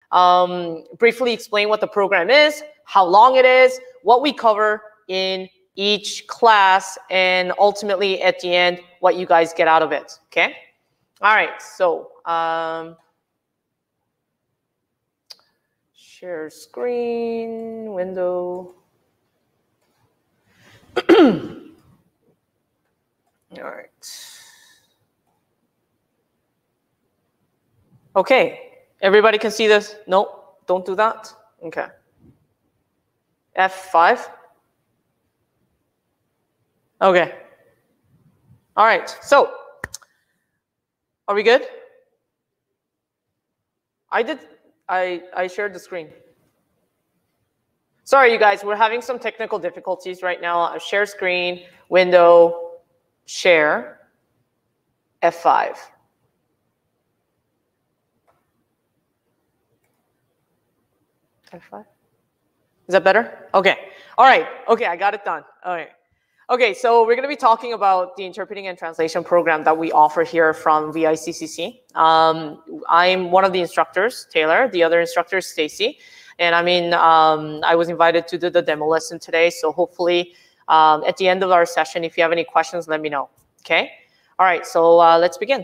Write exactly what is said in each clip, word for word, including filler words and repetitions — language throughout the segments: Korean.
um, briefly explain what the program is, how long it is, what we cover in each class, and ultimately at the end, what you guys get out of it, okay? All right, so um, share screen, window. All right. Okay, everybody can see this? No, don't do that. Okay. F five. Okay. All right, so are we good? I did, I, I shared the screen. Sorry, you guys, we're having some technical difficulties right now. Uh, share screen, window, share, F five. F five? Is that better? Okay. All right. Okay, I got it done. Okay. Okay, so we're going to be talking about the interpreting and translation program that we offer here from V I C C C. Um, I'm one of the instructors, Taylor. The other instructor is Stacy. And I mean, um, I was invited to do the demo lesson today. So hopefully um, at the end of our session, if you have any questions, let me know. Okay. All right. So uh, let's begin.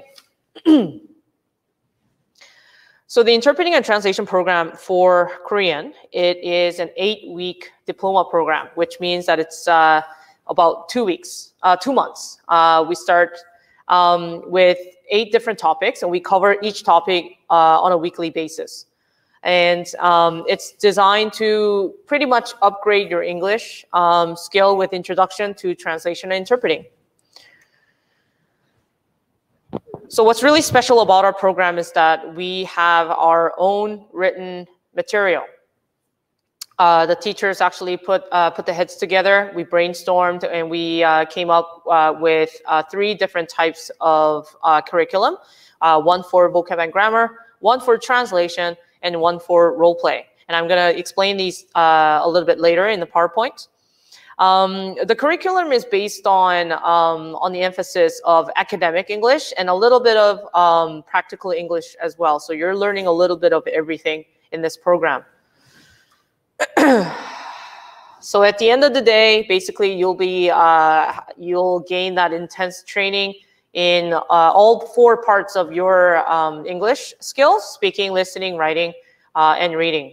So the interpreting and translation program for Korean, it is an eight-week diploma program, which means that it's uh, about two weeks, uh, two months. Uh, we start um, with eight different topics, and we cover each topic uh, on a weekly basis. And um, it's designed to pretty much upgrade your English um, skill with introduction to translation and interpreting. So what's really special about our program is that we have our own written material. Uh, the teachers actually put, uh, put the heads together. We brainstormed and we uh, came up uh, with uh, three different types of uh, curriculum. Uh, one for vocab and grammar, one for translation, and one for role play. And I'm going to explain these uh, a little bit later in the PowerPoint. Um, the curriculum is based on, um, on the emphasis of academic English and a little bit of um, practical English as well. So you're learning a little bit of everything in this program. So at the end of the day, basically you'll be, uh, you'll gain that intense training in uh, all four parts of your um, English skills: speaking, listening, writing, uh, and reading.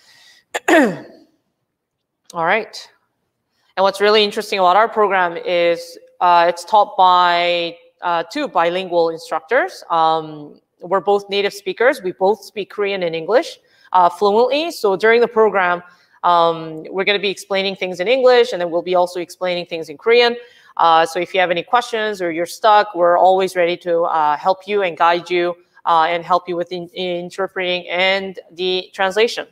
All right. And what's really interesting about our program is uh, it's taught by uh, two bilingual instructors. Um, we're both native speakers. We both speak Korean and English uh, fluently. So during the program, um, we're going to be explaining things in English, and then we'll be also explaining things in Korean. Uh, so if you have any questions or you're stuck, we're always ready to uh, help you and guide you uh, and help you with in interpreting and the translation.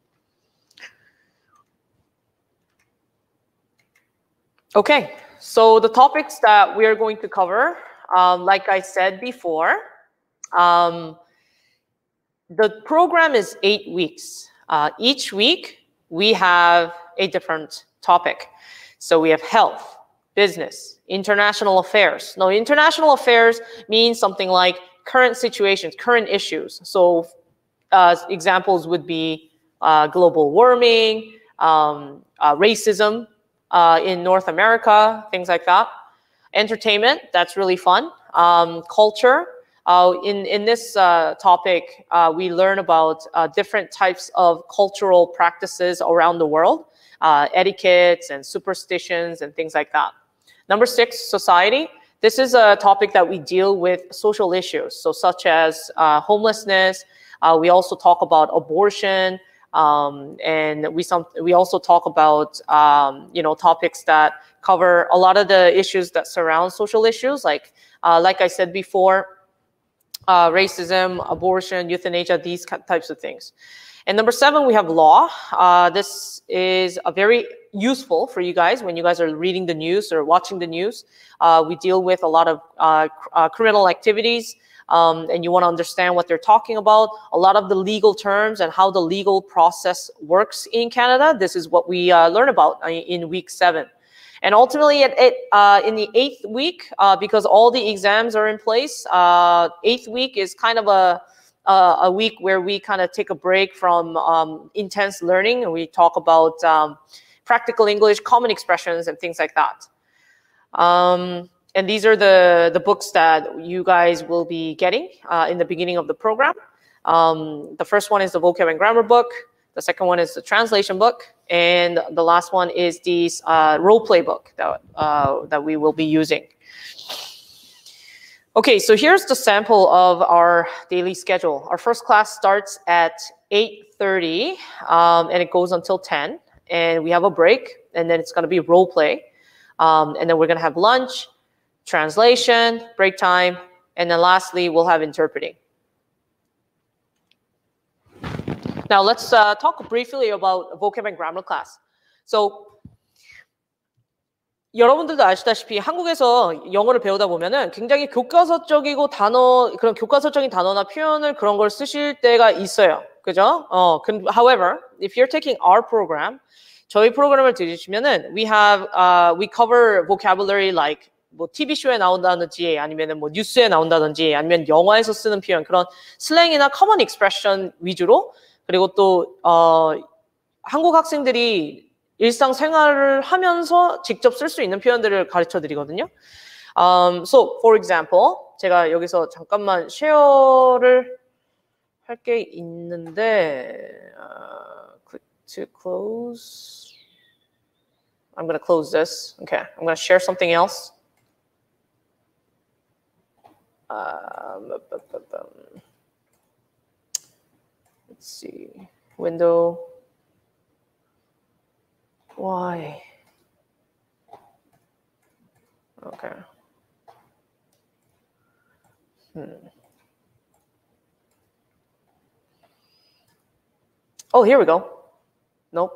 Okay, so the topics that we are going to cover, um, like I said before, um, the program is eight weeks. Uh, each week, we have a different topic. So we have health, business, international affairs. Now, international affairs means something like current situations, current issues. So uh, examples would be uh, global warming, um, uh, racism, Uh, in North America, things like that. Entertainment, that's really fun. Um, culture, uh, in, in this uh, topic, uh, we learn about uh, different types of cultural practices around the world, uh, etiquettes and superstitions and things like that. Number six, society. This is a topic that we deal with social issues, so such as uh, homelessness. Uh, we also talk about abortion. Um, and we some we also talk about um, you know, topics that cover a lot of the issues that surround social issues, like uh, like I said before, uh, racism, abortion, euthanasia, these types of things. And number seven, we have law. Uh, this is a very useful for you guys when you guys are reading the news or watching the news. Uh, we deal with a lot of uh, uh, criminal activities. Um, and you want to understand what they're talking about, a lot of the legal terms and how the legal process works in Canada. This is what we uh, learn about in week seven. And ultimately, at, at, uh, in the eighth week, uh, because all the exams are in place, uh, eighth week is kind of a, uh, a week where we kind of take a break from um, intense learning, and we talk about um, practical English, common expressions, and things like that. Um, and these are the, the books that you guys will be getting uh, in the beginning of the program. Um, the first one is the vocab and grammar book. The second one is the translation book. And the last one is the uh, role play book that, uh, that we will be using. Okay, so here's the sample of our daily schedule. Our first class starts at eight thirty, um, and it goes until ten. And we have a break, and then it's going to be role play. Um, and then we're going to have lunch, translation, break time, and then lastly, we'll have interpreting. Now, let's uh, talk briefly about vocab and grammar class. So, 여러분들도 아시다시피 한국에서 영어를 배우다 보면은 굉장히 교과서적이고 단어, 그런 교과서적인 단어나 표현을 그런 걸 쓰실 때가 있어요. 그죠? 어, however, if you're taking our program, 저희 프로그램을 들으시면은 we have, uh, we cover vocabulary like 뭐 티비쇼에 나온다든지 아니면은 뭐 뉴스에 나온다든지 아니면 영화에서 쓰는 표현, 그런 슬랭이나 common expression 위주로, 그리고 또, 어, 한국 학생들이 일상생활을 하면서 직접 쓸 수 있는 표현들을 가르쳐 드리거든요. Um, so, for example, 제가 여기서 잠깐만 쉐어를 할 게 있는데, uh, click to close. I'm going to close this. Okay, I'm going to share something else. Um, let's see, window. Why? Okay. Hmm. Oh, here we go. Nope.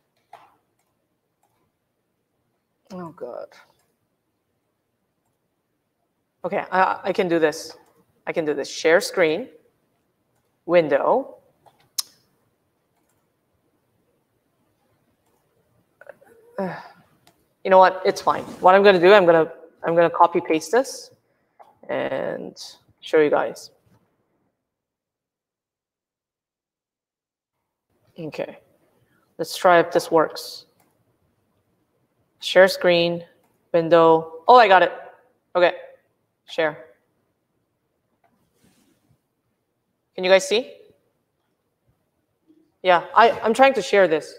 Oh, God. Okay, I, I can do this. I can do this. Share screen, window. You know what? It's fine. What I'm going to do, I'm going to I'm going to copy paste this and show you guys. Okay. Let's try if this works. Share screen, window. Oh, I got it. Okay. Share. Can you guys see? Yeah, I, I'm trying to share this.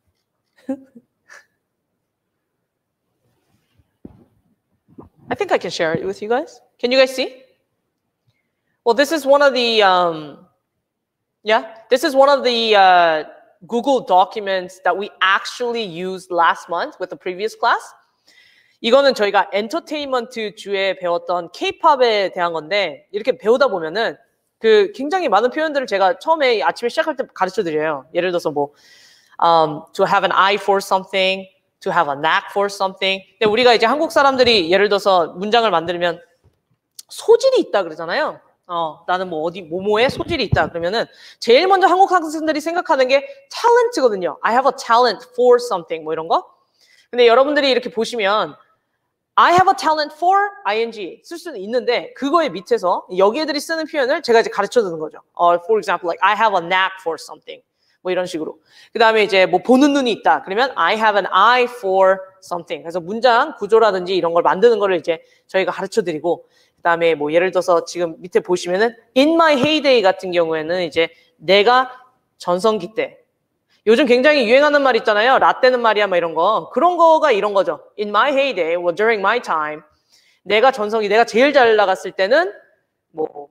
I think I can share it with you guys. Can you guys see? Well, this is one of the, um, yeah, this is one of the uh, Google documents that we actually used last month with the previous class. 이거는 저희가 엔터테인먼트 주에 배웠던 K-팝에 대한 건데, 이렇게 배우다 보면은 그 굉장히 많은 표현들을 제가 처음에 아침에 시작할 때 가르쳐 드려요. 예를 들어서 뭐, um, to have an eye for something, to have a knack for something. 근데 우리가 이제 한국 사람들이 예를 들어서 문장을 만들면 소질이 있다 그러잖아요. 어, 나는 뭐 어디 뭐뭐에 소질이 있다 그러면은 제일 먼저 한국 학생들이 생각하는 게 탤런트거든요. I have a talent for something 뭐 이런 거. 근데 여러분들이 이렇게 보시면 I have a talent for ing 쓸 수는 있는데 그거의 밑에서 여기 애들이 쓰는 표현을 제가 이제 가르쳐 주는 거죠. 어, for example, like I have a knack for something. 뭐 이런 식으로. 그 다음에 이제 뭐 보는 눈이 있다. 그러면 I have an eye for something. 그래서 문장 구조라든지 이런 걸 만드는 거를 이제 저희가 가르쳐 드리고, 그 다음에 뭐 예를 들어서 지금 밑에 보시면은 in my heyday 같은 경우에는 이제 내가 전성기 때. 요즘 굉장히 유행하는 말 있잖아요. 라떼는 말이야, 뭐 이런 거. 그런 거가 이런 거죠. In my heyday, well, during my time. 내가 전성기, 내가 제일 잘 나갔을 때는 뭐,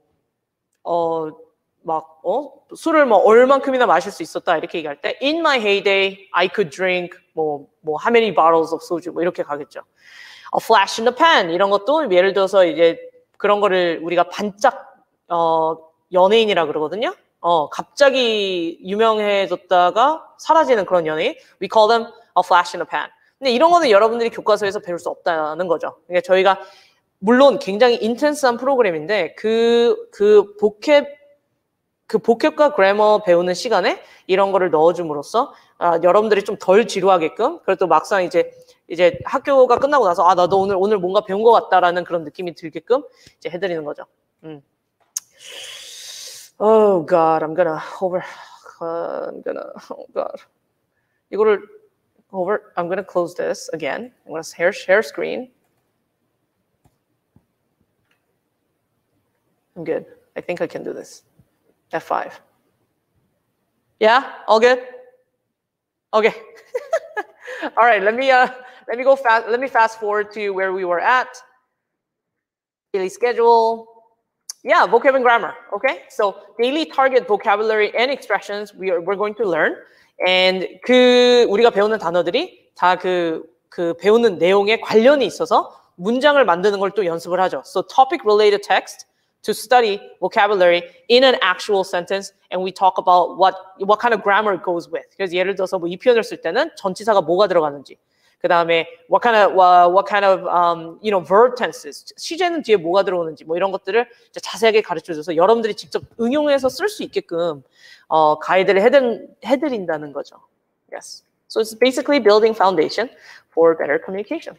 어, 막, 어? 술을 뭐 얼만큼이나 마실 수 있었다 이렇게 얘기할 때 In my heyday, I could drink 뭐, 뭐 how many bottles of soju 뭐 이렇게 가겠죠. A flash in the pan 이런 것도 예를 들어서 이제 그런 거를 우리가 반짝 어, 연예인이라 그러거든요. 어, 갑자기 유명해졌다가 사라지는 그런 연예인. We call them a flash in the pan. 근데 이런 거는 여러분들이 교과서에서 배울 수 없다는 거죠. 그러니까 저희가 물론 굉장히 인텐스한 프로그램인데 그, 그 보캡 그 보캡과 그래머 배우는 시간에 이런 거를 넣어줌으로써 아, 여러분들이 좀 덜 지루하게끔 그리고 또 막상 이제 이제 학교가 끝나고 나서 아 나도 오늘 오늘 뭔가 배운 것 같다라는 그런 느낌이 들게끔 이제 해드리는 거죠. 음. Oh God, I'm gonna over. Uh, I'm gonna. Oh God. 이거를 over. I'm gonna close this again. I'm gonna share share screen. I'm good. I think I can do this. F five. Yeah, all good. Okay. All right. Let me uh let me go fast. Let me fast forward to where we were at. Daily schedule. Yeah, vocab and grammar. Okay. So daily target vocabulary and expressions we are we're going to learn. And 그 우리가 배우는 단어들이 다 그 그 배우는 내용에 관련이 있어서 문장을 만드는 걸 또 연습을 하죠. So topic related text to study vocabulary in an actual sentence, and we talk about what what kind of grammar goes with. 그래서 예를 들어서 뭐 이 표현을 쓸 때는 전치사가 뭐가 들어가는지, 그 다음에 what kind of uh, what kind of um, you know verb tenses, 시제는 뒤에 뭐가 들어오는지 뭐 이런 것들을 이제 자세하게 가르쳐줘서 여러분들이 직접 응용해서 쓸 수 있게끔 어, 가이드를 해드, 해드린다는 거죠. Yes. So it's basically building foundation for better communication.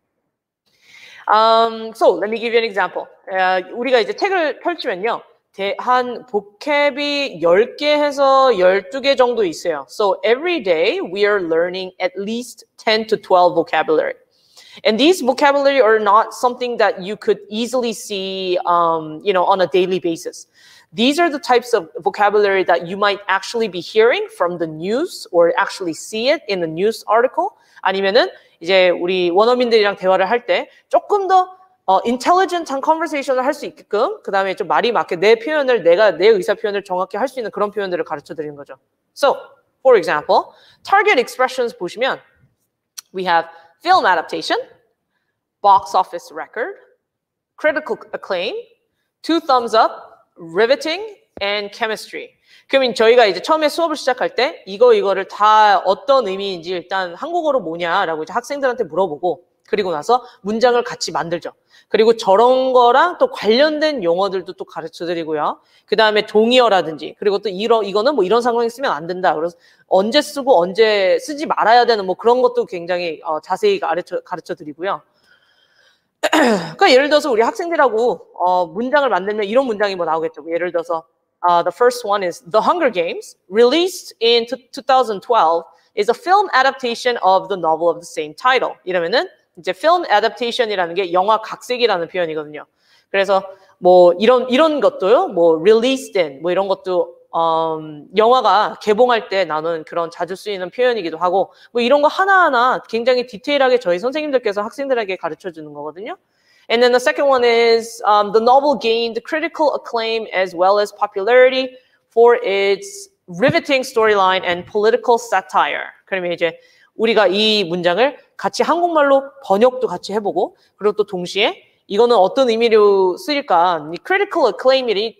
Um, so let me give you an example. Uh, 우리가 이제 책을 펼치면요, 대, 한 vocab이 열 개에서 열두 개 정도 있어요. So every day we are learning at least ten to twelve vocabulary. And these vocabulary are not something that you could easily see, um, you know, on a daily basis. These are the types of vocabulary that you might actually be hearing from the news or actually see it in a news article. 아니면은 이제 우리 원어민들이랑 대화를 할 때 조금 더 어, intelligent한 conversation을 할 수 있게끔 그 다음에 좀 말이 맞게 내 표현을 내가 내 의사 표현을 정확히 할 수 있는 그런 표현들을 가르쳐 드리는 거죠. So, for example, target expressions 보시면 we have film adaptation, box office record, critical acclaim, two thumbs up, riveting, and chemistry. 그러면 저희가 이제 처음에 수업을 시작할 때 이거 이거를 다 어떤 의미인지 일단 한국어로 뭐냐라고 이제 학생들한테 물어보고 그리고 나서 문장을 같이 만들죠. 그리고 저런 거랑 또 관련된 용어들도 또 가르쳐 드리고요. 그 다음에 동의어라든지 그리고 또 이러, 이거는 뭐 이런 상황에 쓰면 안 된다. 그래서 언제 쓰고 언제 쓰지 말아야 되는 뭐 그런 것도 굉장히 어, 자세히 가르쳐, 가르쳐 드리고요. 그러니까 예를 들어서 우리 학생들하고 어, 문장을 만들면 이런 문장이 뭐 나오겠죠. 예를 들어서 uh, the first one is The Hunger Games, released in twenty twelve, is a film adaptation of the novel of the same title. 이러면은 이제 film adaptation이라는 게 영화 각색이라는 표현이거든요. 그래서 뭐 이런 이런 것도요, 뭐 released in 뭐 이런 것도 음, 영화가 개봉할 때 나누는 그런 자주 쓰이는 표현이기도 하고 뭐 이런 거 하나하나 굉장히 디테일하게 저희 선생님들께서 학생들에게 가르쳐 주는 거거든요. And then the second one is um, the novel gained critical acclaim as well as popularity for its riveting storyline and political satire. 그러면 이제 우리가 이 문장을 같이 한국말로 번역도 같이 해보고 그리고 또 동시에 이거는 어떤 의미로 쓰일까? 이 critical acclaim이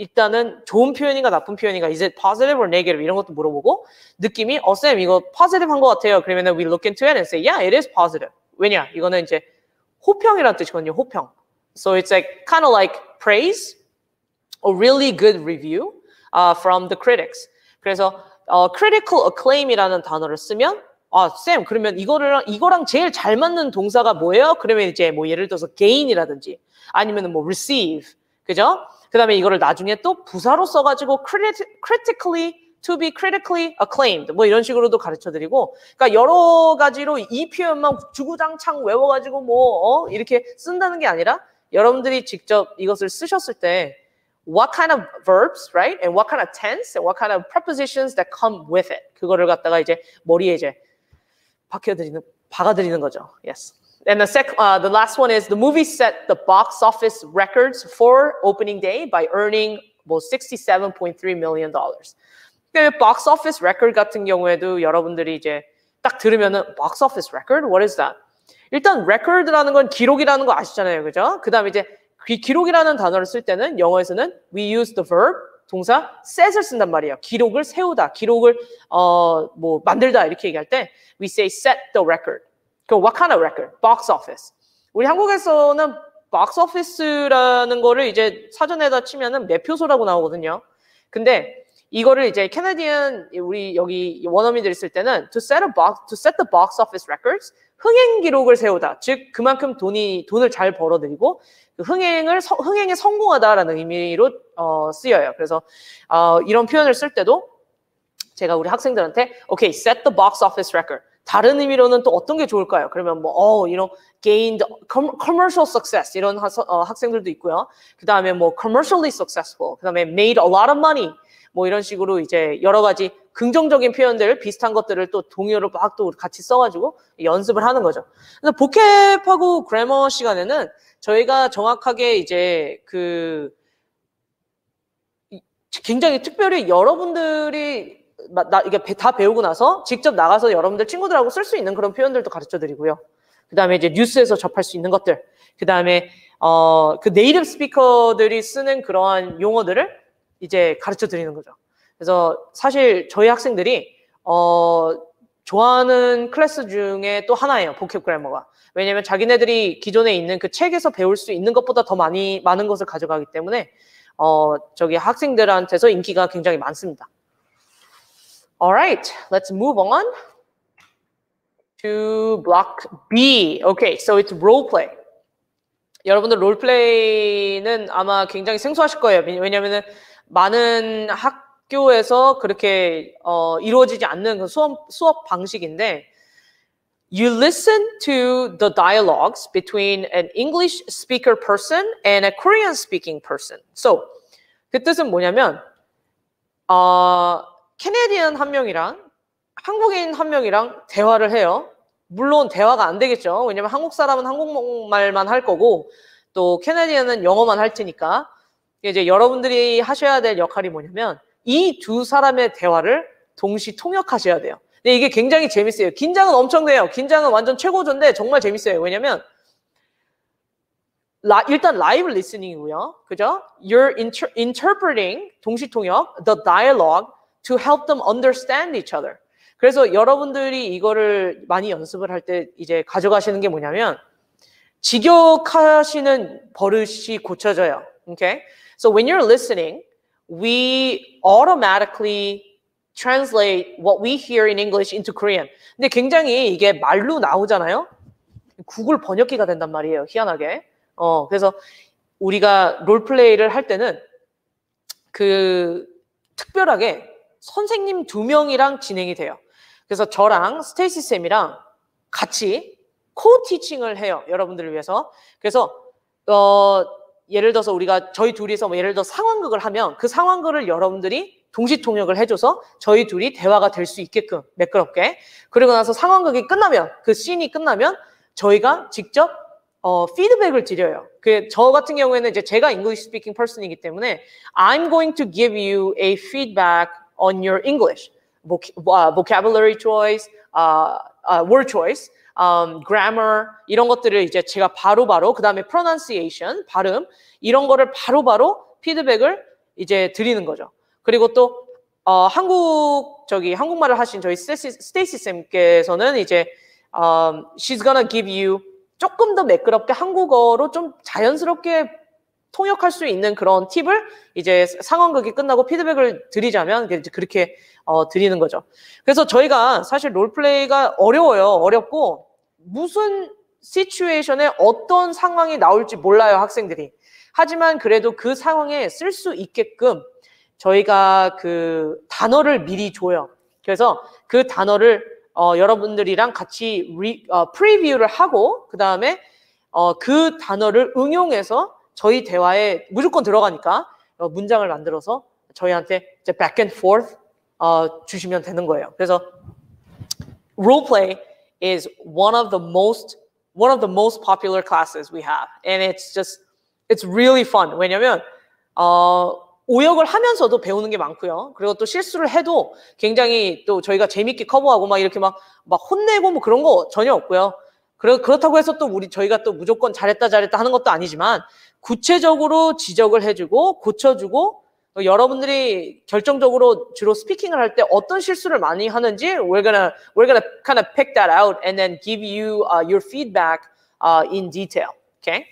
일단은 좋은 표현인가 나쁜 표현인가, is it positive or negative 이런 것도 물어보고 느낌이 어 쌤 이거 positive 한 것 같아요. 그러면은 we look into it and say yeah it is positive. 왜냐? 이거는 이제 호평이라는 뜻이거든요. 호평. So it's like kind of like praise, a really good review uh, from the critics. 그래서 어, critical acclaim이라는 단어를 쓰면 아, 쌤, 그러면 이거랑, 이거랑 제일 잘 맞는 동사가 뭐예요? 그러면 이제 뭐 예를 들어서 gain이라든지 아니면 뭐 receive. 그죠? 그 다음에 이거를 나중에 또 부사로 써가지고 critically, to be critically acclaimed. 뭐 이런 식으로도 가르쳐 드리고. 그러니까 여러 가지로 이 표현만 주구장창 외워가지고 뭐, 어, 이렇게 쓴다는 게 아니라 여러분들이 직접 이것을 쓰셨을 때 what kind of verbs, right? And what kind of tense and what kind of prepositions that come with it. 그거를 갖다가 이제 머리에 이제 박혀드리는, 박아드리는 거죠. Yes. And the sec, uh, the last one is the movie set the box office records for opening day by earning 뭐 sixty-seven point three million dollars. 그 box office record 같은 경우에도 여러분들이 이제 딱 들으면은 box office record? What is that? 일단 record라는 건 기록이라는 거 아시잖아요, 그죠? 그 다음에 이제 기, 기록이라는 단어를 쓸 때는 영어에서는 we use the verb 동사 set을 쓴단 말이에요. 기록을 세우다, 기록을 어 뭐 만들다 이렇게 얘기할 때 we say set the record. 그 what kind of record? box office. 우리 한국에서는 box office라는 거를 이제 사전에다 치면은 매표소라고 나오거든요. 근데 이거를 이제 캐네디언 우리 여기 원어민들 있을 때는 to set a box to set the box office records 흥행 기록을 세우다. 즉 그만큼 돈이 돈을 잘 벌어들이고 그 흥행을 서, 흥행에 성공하다라는 의미로 어, 쓰여요. 그래서 어, 이런 표현을 쓸 때도 제가 우리 학생들한테 오케이, okay, set the box office record. 다른 의미로는 또 어떤 게 좋을까요? 그러면 뭐 어, you know, gained commercial success 이런 하, 어, 학생들도 있고요. 그 다음에 뭐 commercially successful, 그 다음에 made a lot of money. 뭐 이런 식으로 이제 여러 가지 긍정적인 표현들 비슷한 것들을 또 동요로 막 또 같이 써가지고 연습을 하는 거죠. 그래서 보캡하고 그래머 시간에는 저희가 정확하게 이제 그 굉장히 특별히 여러분들이 나 이게 다 배우고 나서 직접 나가서 여러분들 친구들하고 쓸 수 있는 그런 표현들도 가르쳐 드리고요. 그 다음에 이제 뉴스에서 접할 수 있는 것들, 그 다음에 어, 그 네이티브 스피커들이 쓰는 그러한 용어들을 이제 가르쳐 드리는 거죠. 그래서 사실 저희 학생들이 어, 좋아하는 클래스 중에 또 하나예요. 보캡 그래머가. 왜냐면 자기네들이 기존에 있는 그 책에서 배울 수 있는 것보다 더 많이 많은 것을 가져가기 때문에 어, 저기 학생들한테서 인기가 굉장히 많습니다. Alright, let's move on to block B. Okay, so it's role play. 여러분들 롤플레이는 아마 굉장히 생소하실 거예요. 왜냐면은 많은 학교에서 그렇게 어, 이루어지지 않는 그 수업, 수업 방식인데 You listen to the dialogues between an English speaker person and a Korean speaking person. So, 그 뜻은 뭐냐면 어, 캐네디언 한 명이랑 한국인 한 명이랑 대화를 해요. 물론 대화가 안 되겠죠. 왜냐면 한국 사람은 한국말만 할 거고 또 캐네디언은 영어만 할 테니까 이제 여러분들이 하셔야 될 역할이 뭐냐면 이 두 사람의 대화를 동시 통역하셔야 돼요. 근데 이게 굉장히 재밌어요. 긴장은 엄청 돼요. 긴장은 완전 최고조인데 정말 재밌어요. 왜냐면 라, 일단 라이브 리스닝이고요. 그죠? You're inter, interpreting 동시 통역 the dialogue to help them understand each other. 그래서 여러분들이 이거를 많이 연습을 할 때 이제 가져가시는 게 뭐냐면 직역하시는 버릇이 고쳐져요. Okay? So when you're listening, we automatically translate what we hear in English into Korean. 근데 굉장히 이게 말로 나오잖아요. 구글 번역기가 된단 말이에요. 희한하게. 어, 그래서 우리가 롤플레이를 할 때는 그 특별하게 선생님 두 명이랑 진행이 돼요. 그래서 저랑 스테이시 쌤이랑 같이 코-티칭을 해요. 여러분들을 위해서. 그래서 어, 예를 들어서 우리가 저희 둘이서 뭐 예를 들어 상황극을 하면 그 상황극을 여러분들이 동시 통역을 해줘서 저희 둘이 대화가 될 수 있게끔 매끄럽게. 그리고 나서 상황극이 끝나면 그 씬이 끝나면 저희가 직접 어, 피드백을 드려요. 그 저 같은 경우에는 이제 제가 English speaking person이기 때문에 I'm going to give you a feedback on your English. vocabulary choice, uh, uh, word choice, um, grammar 이런 것들을 이제 제가 바로바로 그 다음에 pronunciation, 발음 이런 거를 바로바로 피드백을 이제 드리는 거죠. 그리고 또 어, 한국 저기 한국말을 하신 저희 스테이시, 스테이시 쌤께서는 이제 um, she's gonna give you 조금 더 매끄럽게 한국어로 좀 자연스럽게 통역할 수 있는 그런 팁을 이제 상황극이 끝나고 피드백을 드리자면 그렇게 어, 드리는 거죠. 그래서 저희가 사실 롤플레이가 어려워요. 어렵고 무슨 시츄에이션에 어떤 상황이 나올지 몰라요. 학생들이. 하지만 그래도 그 상황에 쓸 수 있게끔 저희가 그 단어를 미리 줘요. 그래서 그 단어를 어, 여러분들이랑 같이 리, 어, 프리뷰를 하고 그 다음에 어, 그 단어를 응용해서 저희 대화에 무조건 들어가니까 어, 문장을 만들어서 저희한테 이제 back and forth 어, 주시면 되는 거예요. 그래서 role play is one of the most one of the most popular classes we have, and it's just it's really fun. 왜냐면 어, 오역을 하면서도 배우는 게 많고요. 그리고 또 실수를 해도 굉장히 또 저희가 재밌게 커버하고 막 이렇게 막, 막 혼내고 뭐 그런 거 전혀 없고요. 그렇, 그렇다고 해서 또 우리 저희가 또 무조건 잘했다 잘했다 하는 것도 아니지만 구체적으로 지적을 해주고 고쳐주고 여러분들이 결정적으로 주로 스피킹을 할 때 어떤 실수를 많이 하는지 we're gonna we're gonna kind of pick that out and then give you uh, your feedback uh, in detail. Okay.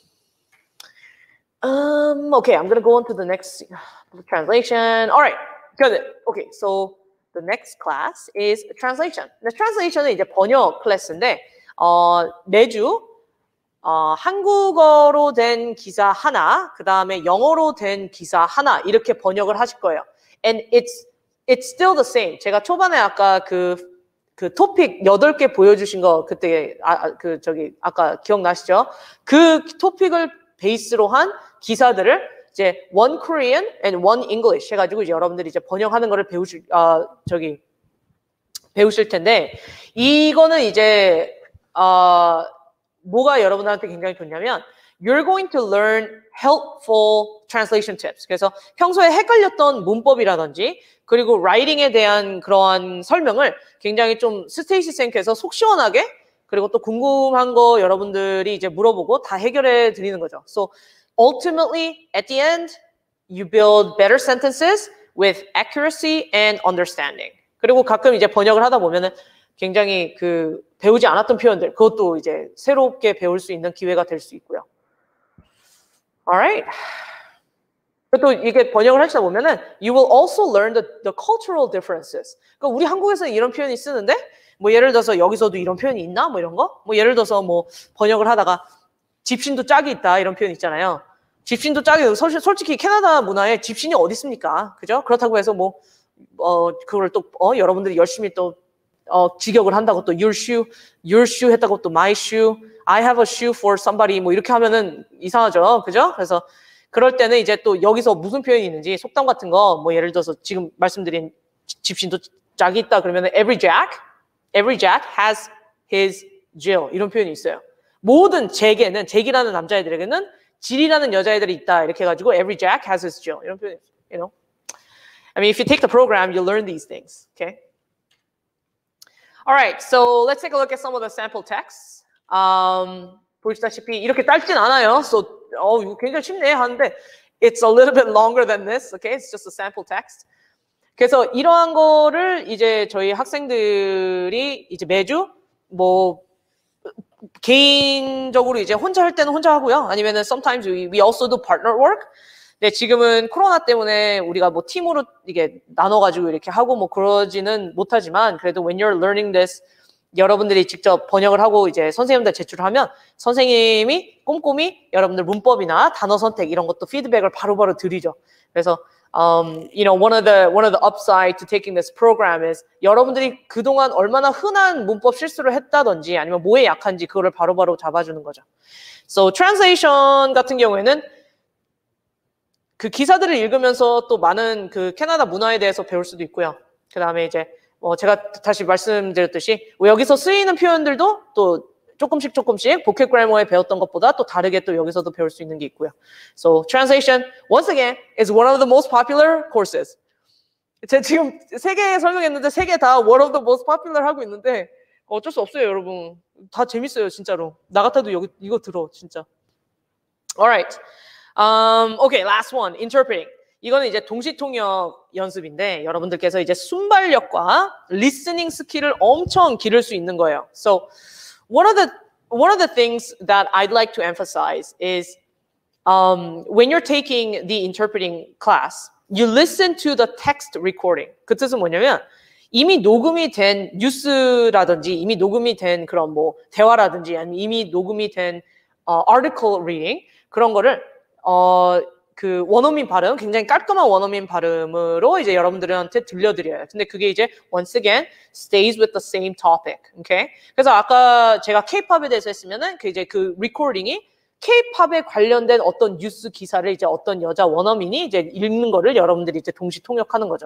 Um, okay, I'm gonna go on to the next translation. All right. because okay, so the next class is translation. The translation은 이제 번역 클래스인데 어, 매주 어, 한국어로 된 기사 하나, 그 다음에 영어로 된 기사 하나 이렇게 번역을 하실 거예요. And it's it's still the same. 제가 초반에 아까 그, 그 토픽 여덟 개 보여주신 거 그때 아, 그 저기 아까 기억나시죠? 그 토픽을 베이스로 한 기사들을 이제 one Korean and one English 해가지고 이제 여러분들이 이제 번역하는 거를 배우실 어, 저기 배우실 텐데 이거는 이제 어, 뭐가 여러분들한테 굉장히 좋냐면 you're going to learn helpful translation tips. 그래서 평소에 헷갈렸던 문법이라든지 그리고 writing에 대한 그러한 설명을 굉장히 좀 스테이시 쌤께서 속 시원하게 그리고 또 궁금한 거 여러분들이 이제 물어보고 다 해결해 드리는 거죠. So ultimately, at the end, you build better sentences with accuracy and understanding. 그리고 가끔 이제 번역을 하다 보면은 굉장히 그 배우지 않았던 표현들, 그것도 이제 새롭게 배울 수 있는 기회가 될 수 있고요. Alright. 또 이게 번역을 하시다 보면은 you will also learn the, the cultural differences. 그러니까 우리 한국에서는 이런 표현이 쓰는데 뭐 예를 들어서 여기서도 이런 표현이 있나? 뭐 이런 거? 뭐 예를 들어서 뭐 번역을 하다가 집신도 짝이 있다 이런 표현 있잖아요. 집신도 짝이 솔직히 캐나다 문화에 집신이 어디 있습니까? 그죠? 그렇다고 해서 뭐 어 그걸 또 어, 여러분들이 열심히 또 어, 직역을 한다고 또 your shoe, your shoe 했다고 또 my shoe, I have a shoe for somebody 뭐 이렇게 하면은 이상하죠, 그죠? 그래서 그럴 때는 이제 또 여기서 무슨 표현이 있는지 속담 같은 거 뭐 예를 들어서 지금 말씀드린 집신도 짝이 있다 그러면은 every jack, every jack has his Jill 이런 표현이 있어요. 모든 잭에는 잭이라는 남자애들에게는 질이라는 여자애들이 있다 이렇게 해가지고 every jack has his Jill 이런 표현이 있어요. You know, I mean, if you take the program, you'll learn these things. Okay. All right, so let's take a look at some of the sample texts. Um, 보시다시피 이렇게 짧진 않아요. So, 어, 이거 굉장히 쉽네 하는데 it's a little bit longer than this. Okay, it's just a sample text. 그래서 이러한 거를 이제 저희 학생들이 이제 매주 뭐 개인적으로 이제 혼자 할 때는 혼자 하고요. 아니면은 sometimes we, we also do partner work. 네, 지금은 코로나 때문에 우리가 뭐 팀으로 이게 나눠가지고 이렇게 하고 뭐 그러지는 못하지만 그래도 when you're learning this 여러분들이 직접 번역을 하고 이제 선생님들 제출하면 선생님이 꼼꼼히 여러분들 문법이나 단어 선택 이런 것도 피드백을 바로바로 드리죠. 그래서 um, you know, one of the one of the upside to taking this program is 여러분들이 그동안 얼마나 흔한 문법 실수를 했다든지 아니면 뭐에 약한지 그거를 바로바로 잡아주는 거죠. So translation 같은 경우에는 그 기사들을 읽으면서 또 많은 그 캐나다 문화에 대해서 배울 수도 있고요. 그 다음에 이제 뭐 제가 다시 말씀드렸듯이 여기서 쓰이는 표현들도 또 조금씩 조금씩 보켓 그래머에 배웠던 것보다 또 다르게 또 여기서도 배울 수 있는 게 있고요. So translation, once again, is one of the most popular courses. 제가 지금 세 개 설명했는데 세 개 다 one of the most popular 하고 있는데 어쩔 수 없어요, 여러분. 다 재밌어요, 진짜로. 나 같아도 여기 이거 들어, 진짜. Alright. Um, okay, last one, interpreting. 이거는 이제 동시통역 연습인데 여러분들께서 이제 순발력과 listening 스킬을 엄청 기를 수 있는 거예요. So, one of the one of the things that I'd like to emphasize is um, when you're taking the interpreting class, you listen to the text recording. 그 뜻은 뭐냐면 이미 녹음이 된 뉴스라든지 이미 녹음이 된 그런 뭐 대화라든지 아니면 이미 녹음이 된 어, article reading 그런 거를 어, 그 원어민 발음, 굉장히 깔끔한 원어민 발음으로 이제 여러분들한테 들려드려요. 근데 그게 이제 once again stays with the same topic. Okay? 그래서 아까 제가 K-팝에 대해서 했으면은 그 이제 그 리코딩이 K-팝에 관련된 어떤 뉴스 기사를 이제 어떤 여자 원어민이 이제 읽는 거를 여러분들이 이제 동시 통역하는 거죠.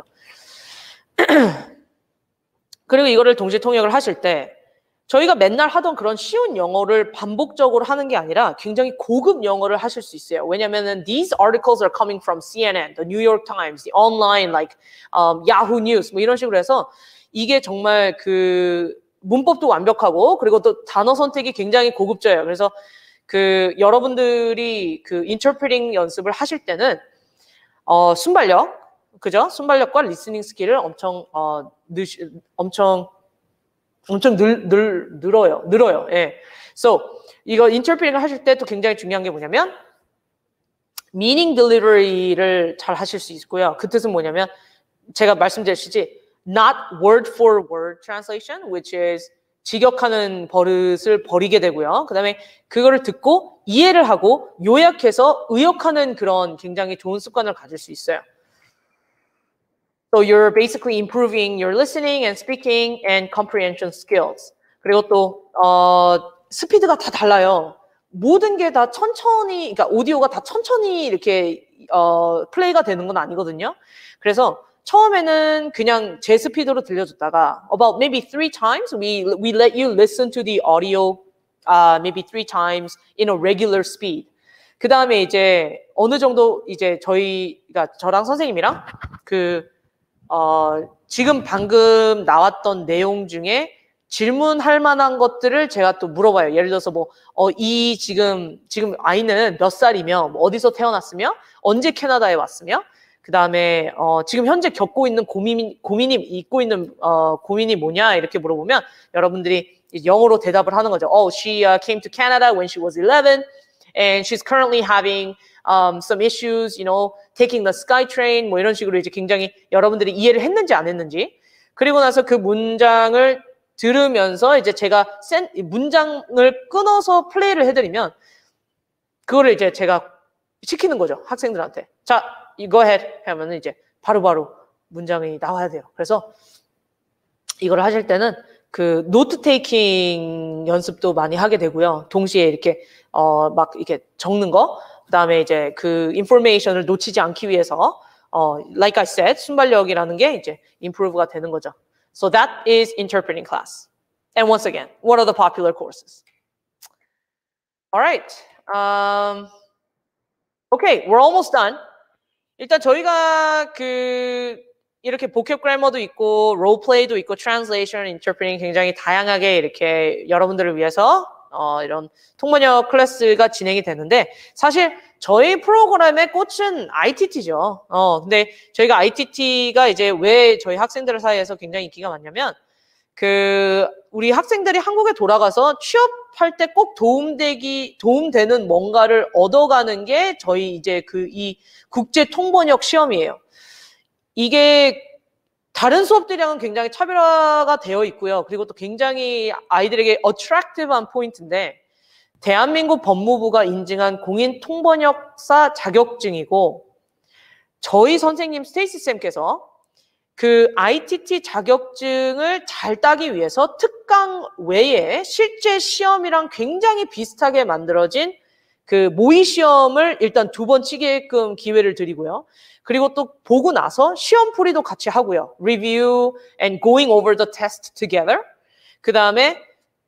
그리고 이거를 동시 통역을 하실 때 저희가 맨날 하던 그런 쉬운 영어를 반복적으로 하는 게 아니라 굉장히 고급 영어를 하실 수 있어요. 왜냐면은 these articles are coming from C N N, the New York Times, the online like um, Yahoo News 뭐 이런 식으로 해서 이게 정말 그 문법도 완벽하고 그리고 또 단어 선택이 굉장히 고급져요. 그래서 그 여러분들이 그 interpreting 연습을 하실 때는 어, 순발력, 그죠? 순발력과 리스닝 스킬을 엄청 어, 느시, 엄청 엄청 늘, 늘, 늘어요. 늘어요. 예. So, 이거 인터프리팅을 하실 때 또 굉장히 중요한 게 뭐냐면 meaning delivery를 잘 하실 수 있고요. 그 뜻은 뭐냐면 제가 말씀드렸듯이 not word for word translation, which is 직역하는 버릇을 버리게 되고요. 그 다음에 그거를 듣고 이해를 하고 요약해서 의역하는 그런 굉장히 좋은 습관을 가질 수 있어요. So you're basically improving your listening and speaking and comprehension skills. 그리고 또 어, 스피드가 다 달라요. 모든 게 다 천천히, 그러니까 오디오가 다 천천히 이렇게 어, 플레이가 되는 건 아니거든요. 그래서 처음에는 그냥 제 스피드로 들려줬다가 about maybe three times we we let you listen to the audio uh, maybe three times in a regular speed. 그 다음에 이제 어느 정도 이제 저희, 그러니까 저랑 선생님이랑 그 어, 지금 방금 나왔던 내용 중에 질문할 만한 것들을 제가 또 물어봐요. 예를 들어서 뭐, 어, 이 지금, 지금 아이는 몇 살이며, 뭐 어디서 태어났으며, 언제 캐나다에 왔으며, 그 다음에, 어, 지금 현재 겪고 있는 고민, 고민이, 있고 있는, 어, 고민이 뭐냐, 이렇게 물어보면 여러분들이 영어로 대답을 하는 거죠. Oh, she uh, came to Canada when she was eleven, and she's currently having um, some issues, you know, taking the SkyTrain, 뭐 이런 식으로 이제 굉장히 여러분들이 이해를 했는지 안 했는지. 그리고 나서 그 문장을 들으면서 이제 제가 센, 문장을 끊어서 플레이를 해드리면 그거를 이제 제가 시키는 거죠. 학생들한테. 자, you go ahead 하면 이제 바로바로 문장이 나와야 돼요. 그래서 이걸 하실 때는 그 노트 테이킹 연습도 많이 하게 되고요. 동시에 이렇게 어, 막 이렇게 적는 거. 그 다음에 이제 그 인포메이션을 놓치지 않기 위해서 어, like I said, 순발력이라는 게 이제 improve가 되는 거죠. So that is interpreting class. And once again, what are the popular courses? All right. Um, okay, we're almost done. 일단 저희가 그 이렇게 보캡 그래머도 있고 롤 플레이도 있고 트랜슬레이션, 인터프리팅 굉장히 다양하게 이렇게 여러분들을 위해서 어, 이런 통번역 클래스가 진행이 되는데 사실 저희 프로그램의 꽃은 아이티티죠. 어, 근데 저희가 아이티티가 이제 왜 저희 학생들 사이에서 굉장히 인기가 많냐면 그 우리 학생들이 한국에 돌아가서 취업할 때 꼭 도움되기 도움되는 뭔가를 얻어가는 게 저희 이제 그 이 국제 통번역 시험이에요. 이게 다른 수업들이랑은 굉장히 차별화가 되어 있고요. 그리고 또 굉장히 아이들에게 어트랙티브한 포인트인데 대한민국 법무부가 인증한 공인 통번역사 자격증이고 저희 선생님 스테이시 쌤께서 그 아이티티 자격증을 잘 따기 위해서 특강 외에 실제 시험이랑 굉장히 비슷하게 만들어진 그 모의 시험을 일단 두 번 치게끔 기회를 드리고요. 그리고 또 보고 나서 시험풀이도 같이 하고요. Review and going over the test together. 그 다음에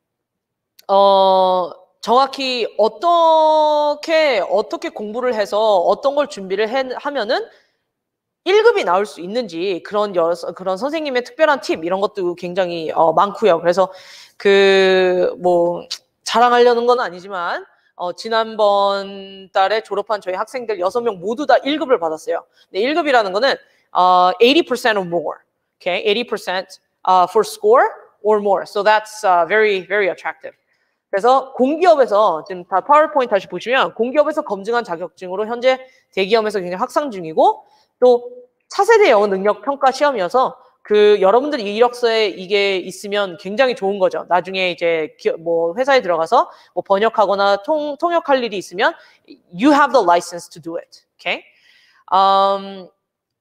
어, 정확히 어떻게 어떻게 공부를 해서 어떤 걸 준비를 해, 하면은 일 급이 나올 수 있는지 그런 여러, 그런 선생님의 특별한 팁 이런 것도 굉장히 어, 많고요. 그래서 그 뭐 자랑하려는 건 아니지만 어, 지난번 달에 졸업한 저희 학생들 여섯 명 모두 다 일 급을 받았어요. 근데 일 급이라는 거는 어, eighty percent or more. Okay, eighty percent uh, for score or more. So that's uh, very, very attractive. 그래서 공기업에서 지금 다 파워포인트 다시 보시면 공기업에서 검증한 자격증으로 현재 대기업에서 굉장히 확산 중이고 또 차세대 영어 능력 평가 시험이어서 그 여러분들이 이력서에 이게 있으면 굉장히 좋은 거죠. 나중에 이제 기업, 뭐 회사에 들어가서 뭐 번역하거나 통, 통역할 일이 있으면 you have the license to do it. Okay? Um,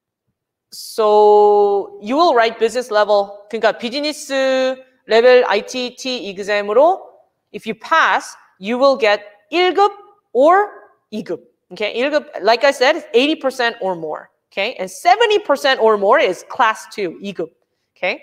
so you will write business level. 그러니까 비즈니스 레벨 아이티티 exam으로 if you pass, you will get 일 급 or 이 급. Okay? 일 급, like I said, it's eighty percent or more. Okay, and seventy percent or more is class two, 이 급. Okay.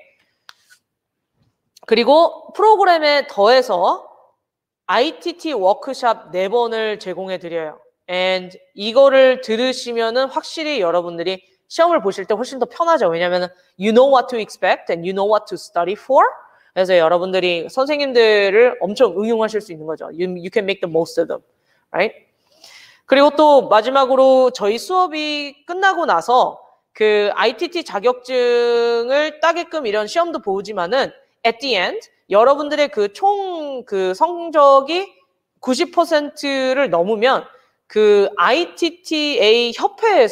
그리고 프로그램에 더해서 아이티티 워크샵 네 번을 제공해 드려요. And 이거를 들으시면은 확실히 여러분들이 시험을 보실 때 훨씬 더 편하죠. 왜냐면은 you know what to expect and you know what to study for. 그래서 여러분들이 선생님들을 엄청 응용하실 수 있는 거죠. You, you can make the most of them, right? 그리고 또 마지막으로 저희 수업이 끝나고 나서 그 아이티티 자격증을 따게끔 이런 시험도 보지만은 at the end 여러분들의 그 총 그 성적이 구십 퍼센트를 넘으면 그 아이티티에이 협회에서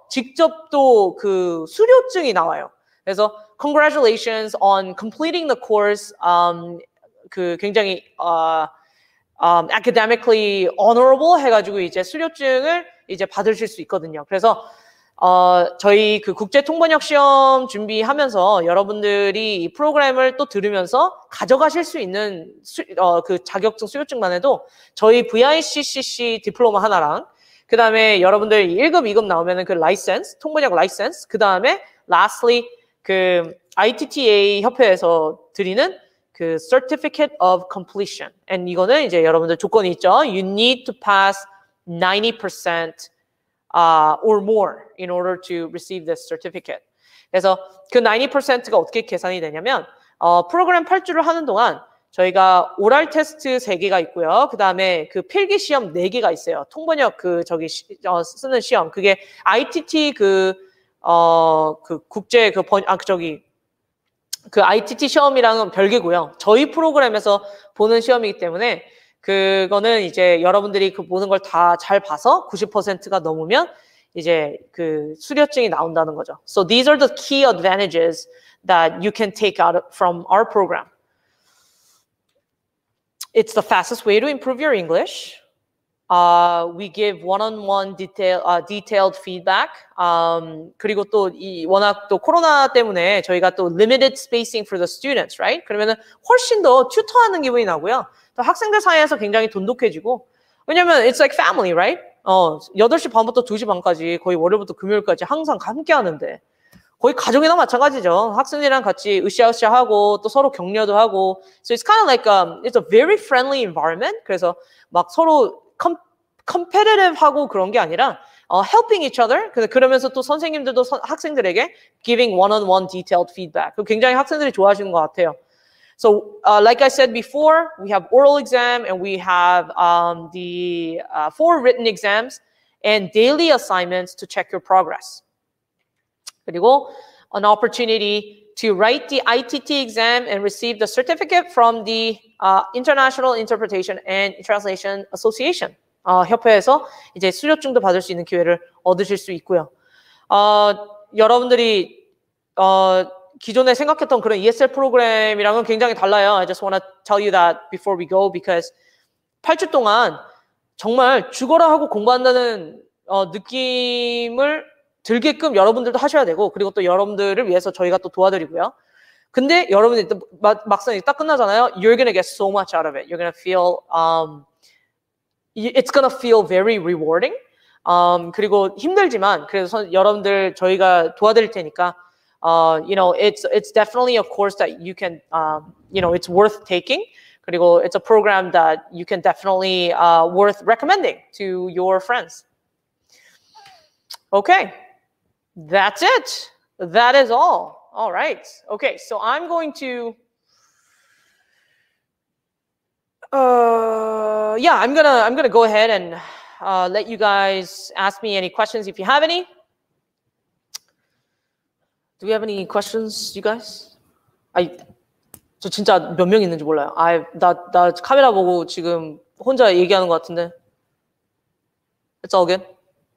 직접 또 그 수료증이 나와요. 그래서 congratulations on completing the course. Um, 그 굉장히 uh, um, academically honorable 해가지고 이제 수료증을 이제 받으실 수 있거든요. 그래서 어, 저희 그 국제 통번역 시험 준비하면서 여러분들이 이 프로그램을 또 들으면서 가져가실 수 있는 수, 어, 그 자격증 수료증만 해도 저희 브이아이씨씨씨 디플로마 하나랑 그 다음에 여러분들 일 급, 이 급 나오면은 그 라이센스, 통번역 라이센스, 그 다음에 lastly 그 아이티티에이 협회에서 드리는 그 Certificate of Completion. and 이거는 이제 여러분들 조건이 있죠. You need to pass ninety percent Uh, or more in order to receive this certificate. 그래서 그 ninety percent가 어떻게 계산이 되냐면 어, 프로그램 팔 주를 하는 동안 저희가 오랄 테스트 세 개가 있고요. 그 다음에 그 필기 시험 네 개가 있어요. 통번역 그 저기 시, 어, 쓰는 시험. 그게 아이티티 그, 어, 그 국제 그 번, 아, 그 저기 그 아이티티 시험이랑은 별개고요. 저희 프로그램에서 보는 시험이기 때문에 그거는 이제 여러분들이 그 보는 걸 다 잘 봐서 구십 퍼센트가 넘으면 이제 그 수료증이 나온다는 거죠. So these are the key advantages that you can take out from our program. It's the fastest way to improve your English. Uh, we give one-on-one detail, uh, detailed feedback. Um, 그리고 또 이 워낙 또 코로나 때문에 저희가 또 limited spacing for the students, right? 그러면은 훨씬 더 튜터하는 기분이 나고요. 또 학생들 사이에서 굉장히 돈독해지고 왜냐면 it's like family, right? 어, 여덟 시 반부터 두 시 반까지 거의 월요일부터 금요일까지 항상 함께 하는데 거의 가족이나 마찬가지죠. 학생들이랑 같이 으쌰으쌰 하고 또 서로 격려도 하고 so it's kind of like um, it's a very friendly environment. 그래서 막 서로 com, competitive 하고 그런 게 아니라 uh, helping each other. 그러면서 또 선생님들도 선, 학생들에게 giving one-on-one detailed feedback. 굉장히 학생들이 좋아하시는 것 같아요. So, uh, like I said before, we have oral exam and we have um, the uh, four written exams and daily assignments to check your progress. 그리고 an opportunity to write the 아이티티 exam and receive the certificate from the uh, International Interpretation and Translation Association. 어, 협회에서 이제 수료증도 받을 수 있는 기회를 얻으실 수 있고요. 어, 여러분들이 어, 기존에 생각했던 그런 이에스엘 프로그램이랑은 굉장히 달라요. I just want to tell you that before we go because 팔 주 동안 정말 죽어라 하고 공부한다는 어, 느낌을 들게끔 여러분들도 하셔야 되고 그리고 또 여러분들을 위해서 저희가 또 도와드리고요. 근데 여러분들이 또 막상 딱 끝나잖아요. You're gonna get so much out of it. You're gonna feel um, it's gonna feel very rewarding. Um, 그리고 힘들지만 그래서 여러분들 저희가 도와드릴 테니까 Uh, you know, it's it's definitely a course that you can, um, you know, it's worth taking. 그리고 it's a program that you can definitely uh, worth recommending to your friends. Okay, that's it. That is all. All right. Okay, so I'm going to. Uh, yeah, I'm gonna I'm gonna go ahead and uh, let you guys ask me any questions if you have any. Do we have any questions, you guys? 아니, 저 진짜 몇 명 있는지 몰라요. 아, 나, 나 카메라 보고 지금 혼자 얘기하는 것 같은데. It's all good.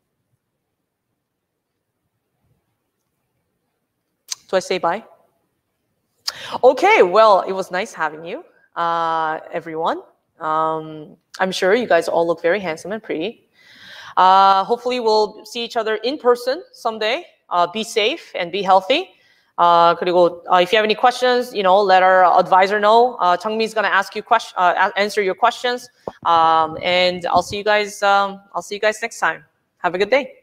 Do I say bye? Okay, well, it was nice having you, uh, everyone. Um, I'm sure you guys all look very handsome and pretty. Uh, hopefully we'll see each other in person someday. Uh, be safe and be healthy. Uh, 그리고 uh, if you have any questions, you know, let our advisor know. Uh, Changmi's gonna ask you question, uh, answer your questions. Um, and I'll see you guys. Um, I'll see you guys next time. Have a good day.